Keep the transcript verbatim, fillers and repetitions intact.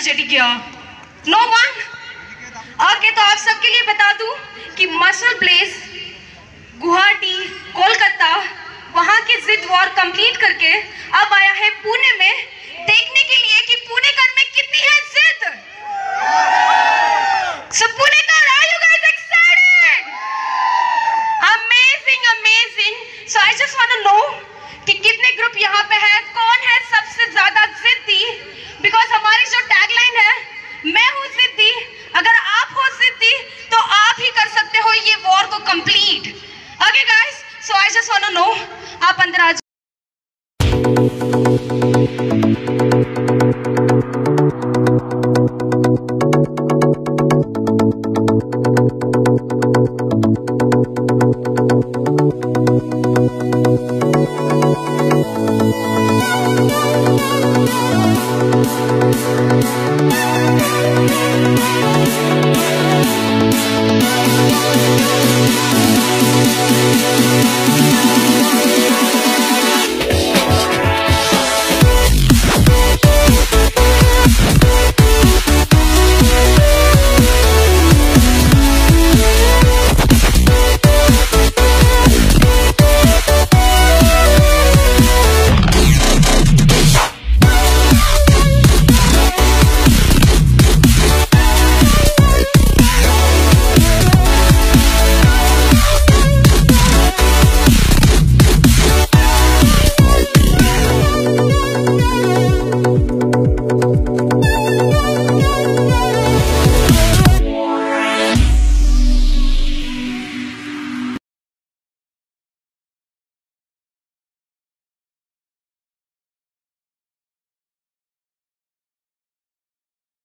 Study किया? No one. आगे तो आप सबके लिए बता दूं कि मसलब्लेज गुवाहाटी, कोलकाता, वहां की जिद वॉर कंप्लीट करके अब आया है पुणे में देखने के लिए कि पुणेकर में कितनी है जिद। So Punekar, are you guys excited? Amazing, amazing. So I just want to know कि कितने ग्रुप यहाँ पे है, कौन है सबसे ज्यादा जिद्दी? बिकॉज हमारी जो टैगलाइन है, मैं हूँ जिद्दी, अगर आप हो जिद्दी तो आप ही कर सकते हो ये वॉर को complete. Okay guys, so I just want to know, आप अंदर आ जाओ।